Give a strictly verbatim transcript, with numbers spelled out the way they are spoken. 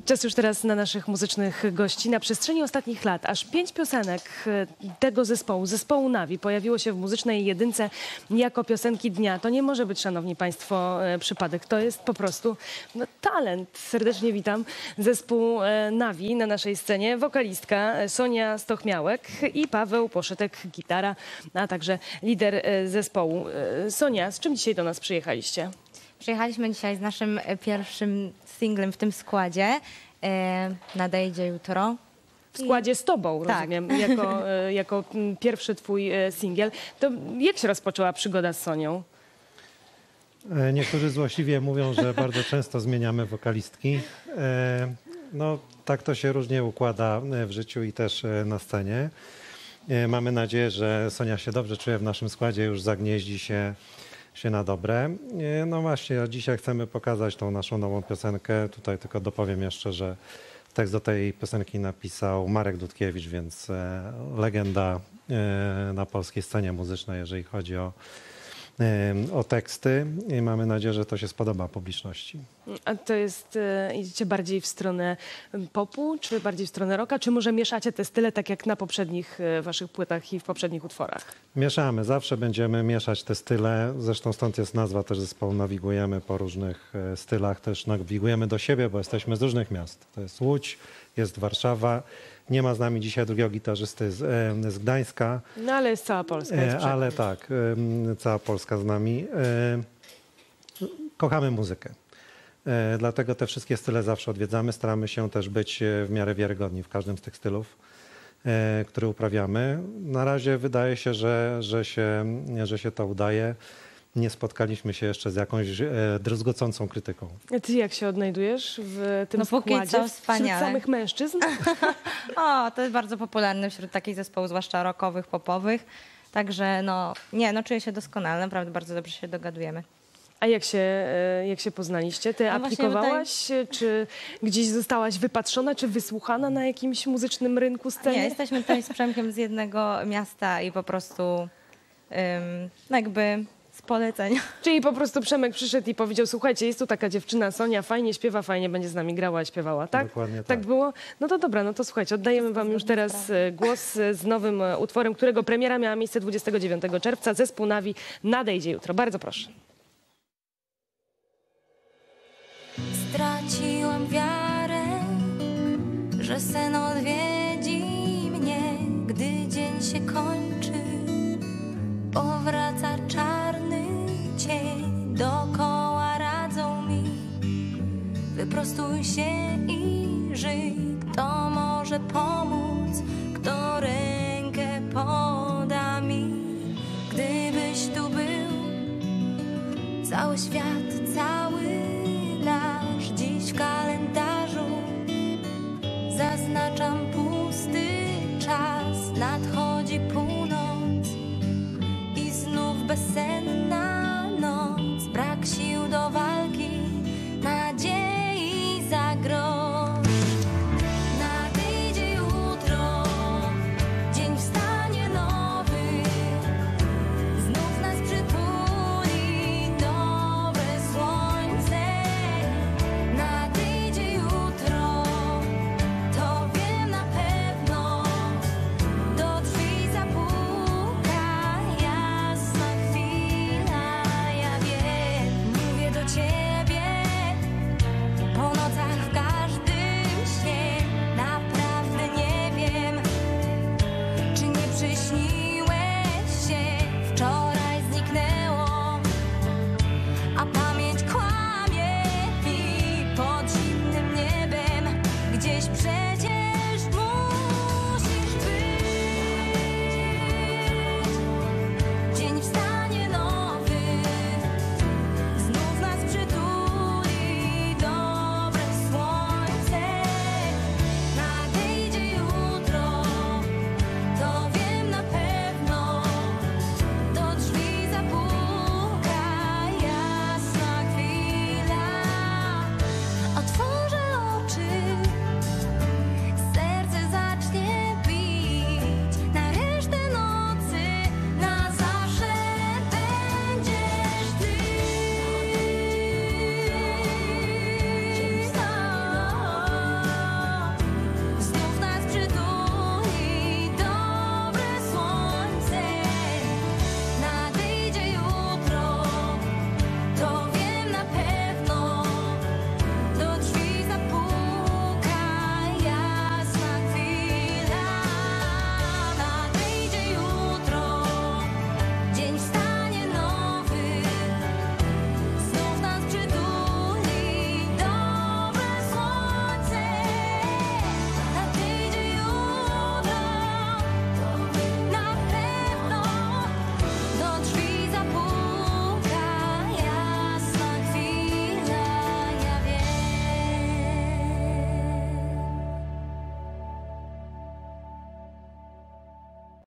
Czas już teraz na naszych muzycznych gości. Na przestrzeni ostatnich lat aż pięć piosenek tego zespołu, zespołu Navi, pojawiło się w muzycznej jedynce jako piosenki dnia. To nie może być, szanowni państwo, przypadek. To jest po prostu no, talent. Serdecznie witam zespół Navi na naszej scenie. Wokalistka Sonia Stochmiałek i Paweł Poszytek, gitara, a także lider zespołu. Sonia, z czym dzisiaj do nas przyjechaliście? Przyjechaliśmy dzisiaj z naszym pierwszym singlem w tym składzie. E, nadejdzie jutro. W składzie z tobą, Tak. rozumiem, jako, jako pierwszy twój singiel. To jak się rozpoczęła przygoda z Sonią? Niektórzy złośliwie mówią, że bardzo często zmieniamy wokalistki. No tak to się różnie układa w życiu i też na scenie. Mamy nadzieję, że Sonia się dobrze czuje w naszym składzie, już zagnieździ się się na dobre. No właśnie, a dzisiaj chcemy pokazać tą naszą nową piosenkę. Tutaj tylko dopowiem jeszcze, że tekst do tej piosenki napisał Marek Dudkiewicz, więc legenda na polskiej scenie muzycznej, jeżeli chodzi o, o teksty. I mamy nadzieję, że to się spodoba publiczności. A to jest, idziecie bardziej w stronę popu, czy bardziej w stronę rocka, czy może mieszacie te style tak jak na poprzednich waszych płytach i w poprzednich utworach? Mieszamy, zawsze będziemy mieszać te style. Zresztą stąd jest nazwa też zespołu. Nawigujemy po różnych stylach, też nawigujemy do siebie, bo jesteśmy z różnych miast. To jest Łódź, jest Warszawa. Nie ma z nami dzisiaj drugiego gitarzysty z, z Gdańska. No ale jest cała Polska. Jest ale tak, cała Polska z nami. Kochamy muzykę. Dlatego te wszystkie style zawsze odwiedzamy. Staramy się też być w miarę wiarygodni w każdym z tych stylów, które uprawiamy. Na razie wydaje się, że, że się, że się to udaje. Nie spotkaliśmy się jeszcze z jakąś druzgocącą krytyką. A ty jak się odnajdujesz w tym No, póki składzie? co wspaniale. Wśród samych mężczyzn? O, to jest bardzo popularne wśród takich zespołów, zwłaszcza rockowych, popowych. Także no, nie, no czuję się doskonale, naprawdę bardzo dobrze się dogadujemy. A jak się, jak się poznaliście? Ty No właśnie aplikowałaś, tutaj... czy gdzieś zostałaś wypatrzona, czy wysłuchana na jakimś muzycznym rynku sceny? Nie, jesteśmy tutaj z Przemkiem z jednego miasta i po prostu um, no jakby z polecenia. Czyli po prostu Przemek przyszedł i powiedział, słuchajcie, jest tu taka dziewczyna Sonia, fajnie śpiewa, fajnie będzie z nami grała i śpiewała, tak? Dokładnie tak. Tak było? No to dobra, no to słuchajcie, oddajemy wam już teraz głos z nowym utworem, którego premiera miała miejsce dwudziestego dziewiątego czerwca. Zespół Navi nadejdzie jutro. Bardzo proszę. Straciłam wiarę, że sen odwiedzi mnie, gdy dzień się kończy. Powraca czarny cień, dookoła radzą mi: wyprostuj się i żyj. Kto może pomóc, kto rękę poda mi? Gdybyś tu był, cały świat